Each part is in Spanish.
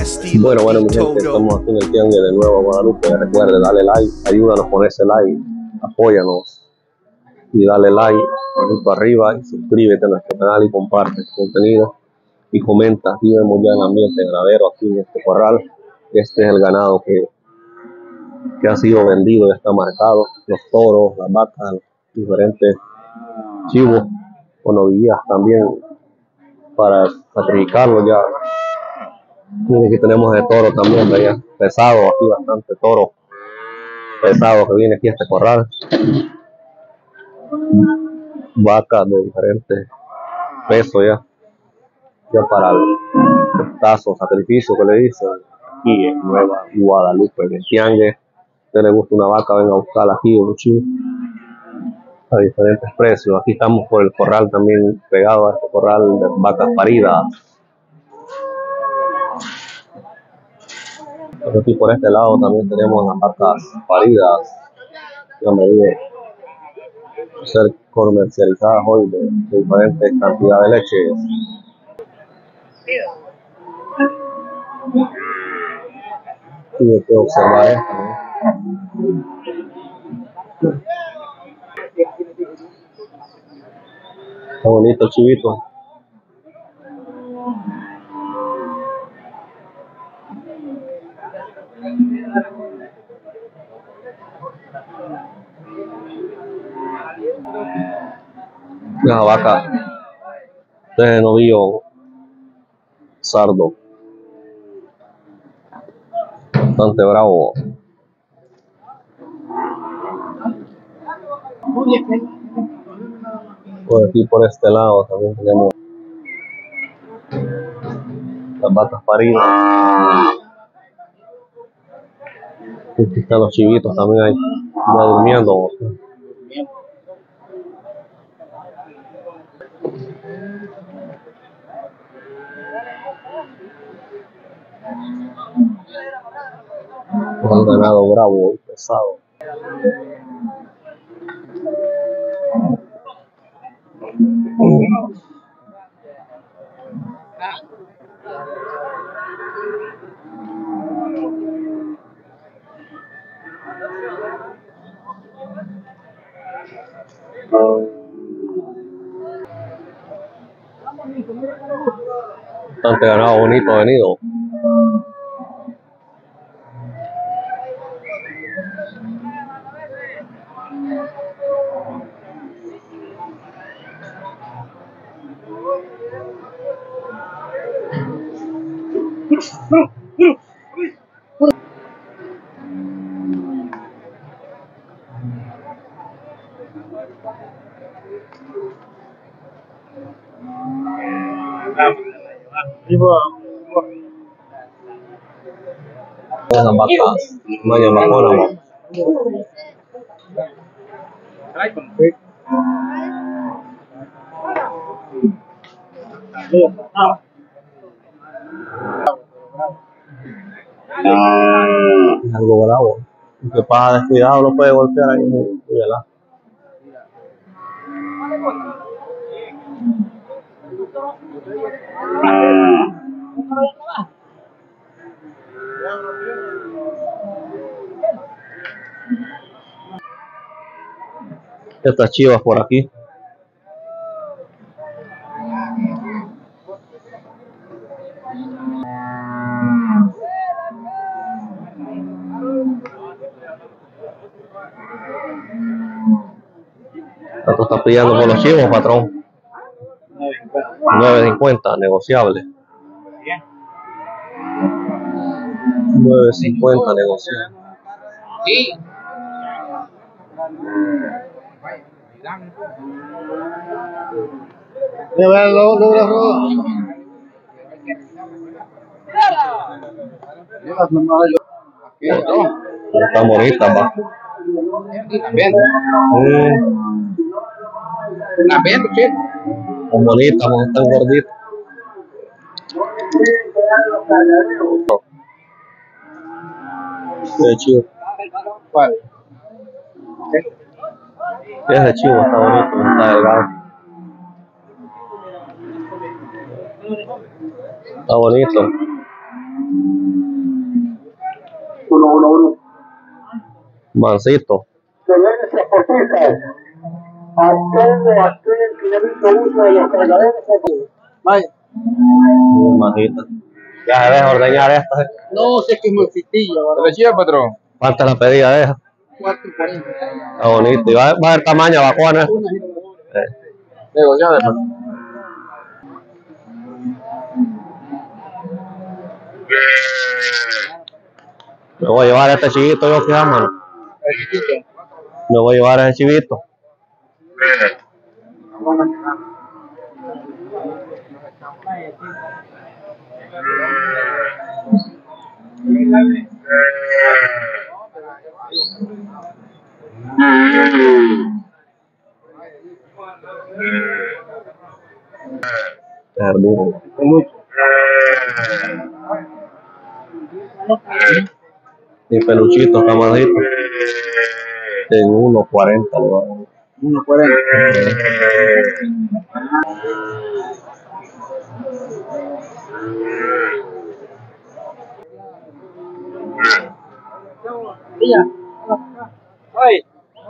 Bueno, mi gente, estamos aquí en el Tianguis de Nueva Guadalupe. Recuerde, dale like, ayúdanos con ese like, apóyanos y dale like, manito arriba y suscríbete a nuestro canal y comparte este contenido y comenta. Aquí vemos ya el ambiente ganadero aquí en este corral. Este es el ganado que ha sido vendido, ya está marcado, los toros, las vacas, los diferentes chivos o novillas también para sacrificarlos ya. Miren, aquí tenemos de toro también, veía, pesado, aquí bastante toro pesado que viene aquí a este corral. Vacas de diferentes pesos ya para el tazo, sacrificio que le dicen, aquí en Nueva Guadalupe, en el Tianguis. Si le gusta una vaca, venga a buscarla aquí, un chivo, a diferentes precios. Aquí estamos por el corral también, pegado a este corral de vacas paridas. Pero aquí por este lado también tenemos las vacas paridas que han venido a ser comercializadas hoy de diferentes cantidades de leche. Y yo puedo observar esto, ¿no? Está bonito el chivito. Una vaca de novillo sardo, bastante bravo. Por aquí por este lado también tenemos las vacas paridas. Aquí están los chivitos también ahí, ya durmiendo. Un ganado bravo y pesado. Bastante ganado bonito ha venido. Las vacas, vaya bajona. Es algo bravo. El que pasa descuidado lo puede golpear ahí muy helado. Estas chivas por aquí. ¿Cuánto está pidiendo por los chivos, patrón? 9.50, negociable. 9.50, negociable. Sí. Está bonita, va. Son bonitas, no están gorditas. Qué chivo. ¿Cuál? Ese chivo está bonito, está delgado. Está bonito. Mancito. Señores transportistas, a todo aquel que ya hizo uso de los cargadores. Vaya. Majita. Ya debes ordeñar esta. No, sé que es muy fitillo. ¿Te le chía, patrón? ¿Cuánta la pedida de esa? 4.40. Está bonito. Y va a haber tamaño vacuna. Negociable, patrón. Me voy a llevar a este chivito yo, que mano. El chiquito. Me voy a llevar a ese chivito. Hermoso. Mi peluchito, camarito. En 1.40 lo va a dar. 1.40. Ay.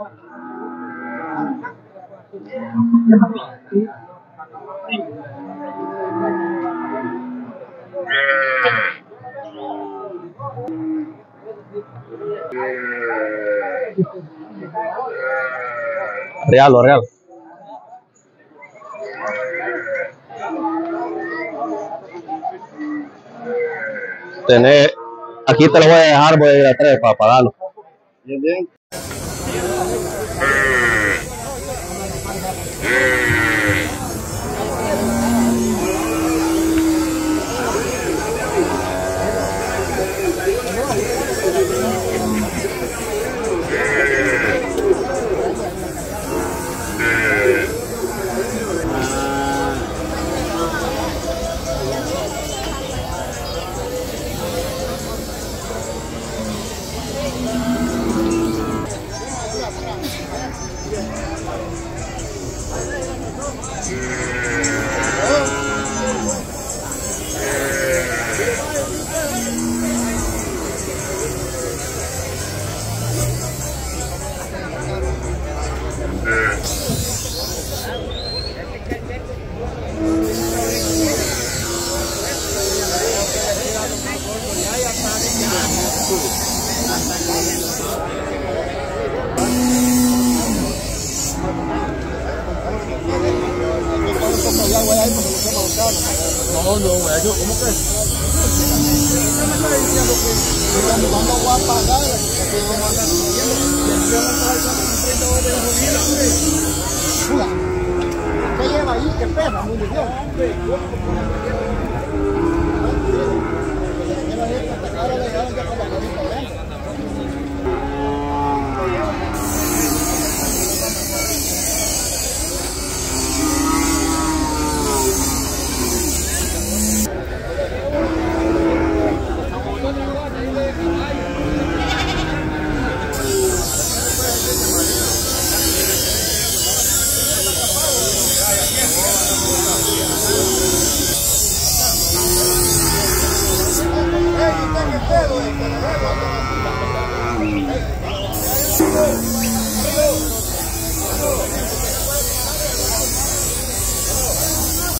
Real, lo real. Tener, aquí te lo voy a dejar, voy a ir a 3 para pagarlo. Bien, bien. No, güey, ¿cómo que? Me está diciendo que cuando voy a pagar, que vamos a andar subiendo, y vamos a estar dando 30 horas de gasolina, hombre. ¿Qué lleva ahí? ¿Qué pesa? Munición. ¡Ey, está en el dedo!